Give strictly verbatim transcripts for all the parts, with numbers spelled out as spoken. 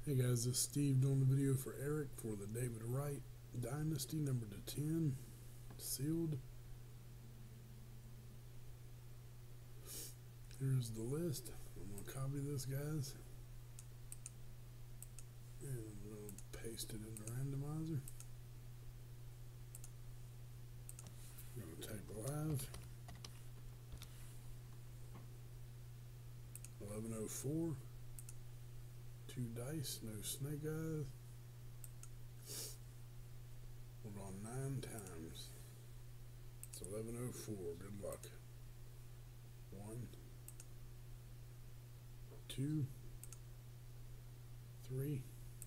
Hey guys, this is Steve doing the video for Eric for the David Wright Dynasty number to ten, sealed. Here's the list. I'm going to copy this, guys, and I'm going to paste it in the randomizer. I'm going to type live. eleven oh four. Two dice, no snake eyes. Hold on nine times. It's eleven oh four. Good luck. One, two, three,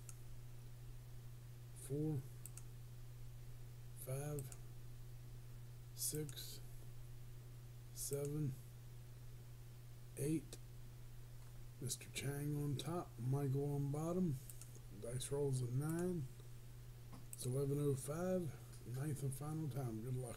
four, five, six, seven, eight. Mister Chang on top, Michael on bottom. Dice rolls at nine. It's eleven oh five. Ninth and final time. Good luck.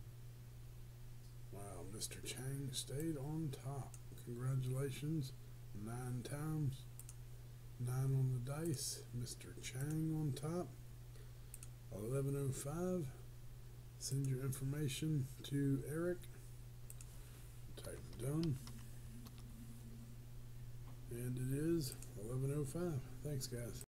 Wow, Mister Chang stayed on top. Congratulations. Nine times. Nine on the dice. Mister Chang on top. eleven oh five. Send your information to Eric. Type done. And it is eleven oh five. Thanks, guys.